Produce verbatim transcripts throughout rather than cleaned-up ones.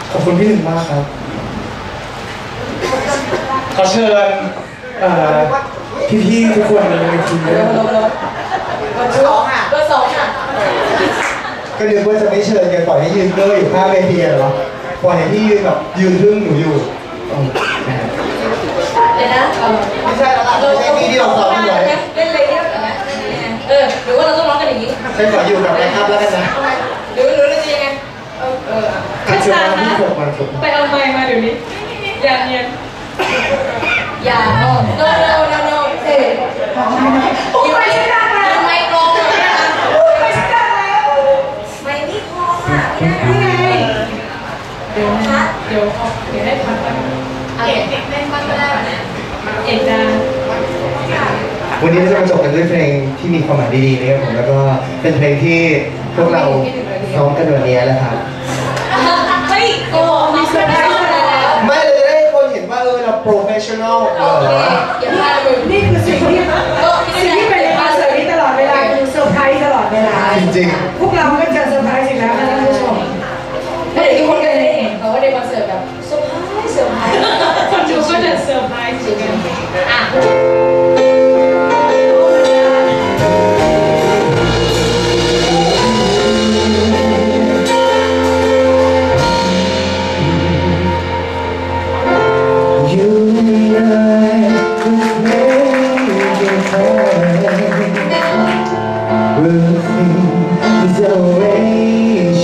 ขอบคุณพี่หนึ่งมากครับขอเชิญพี่ๆทุกคนในเวทีด้วยเบอร์สองอ่ะเบอร์สองอ่ะก็นึกว่าจะไม่เชิญกันปล่อยให้ยืนเกออยู่ข้างเวทีเหรอปล่อยให้พี่ยืนแบบยืนทึ่งหนูอยู่เดี๋ยวนะไม่ใช่แล้วล่ะไม่ใช่พี่ที่เราซ้อมกันเลยเล่นเลยเนี่ยเออหรือว่าเราต้องร้องกันอย่างนี้ใช่ขออยู่กับนะครับแล้วกันนะหรือหรือเราจะยังไงเออเออช้าๆนะไปเอาไมค์มาเดี๋ยวนี้อย่าเนียนอย่าโนโนโนโนเสร็จยังไม่ได้ยังไม่กองเลยนะไม่ได้แล้วไม่มีคอค่ะไม่ได้ไงเดี๋ยวนะเดี๋ยวเดี๋ยวให้พักกันเอกเด็กเล่นบ้างก็ได้เนี่ยเอกดาวันนี้เราจะมาจบกันด้วยเพลงที่มีความหมายดีๆนะครับผมแล้วก็เป็นเพลงที่พวกเราซ้อมกันวันนี้แหละครับเฮ้ยโอ้มีเซอร์ไพรส์แล้วไม่เราจะได้คนเห็นว่าเออเราโปรเฟชชั่นอลเอออย่าพลาดเลยนี่คือสิ่งที่สิ่งที่เป็นในคอนเสิร์ตนี้ตลอดเวลาคือเซอร์ไพรส์ตลอดเวลาจริงๆพวกเราก็จะเซอร์ไพรส์อีกแล้วนะท่านผู้ชมถ้าเด็กทุกคนก็ได้เห็นเขาว่าในคอนเสิร์ตแบบเซอร์ไพรส์เซอร์ไพรส์คนดูก็จะเซอร์ไพรส์จริงๆอ่ะ We'll see the way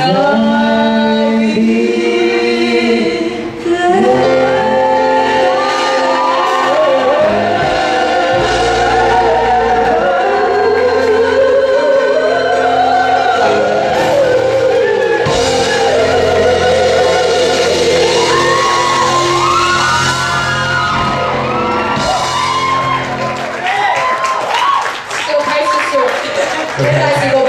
เซอร์ไพรส์สุดๆไม่ได้สิโล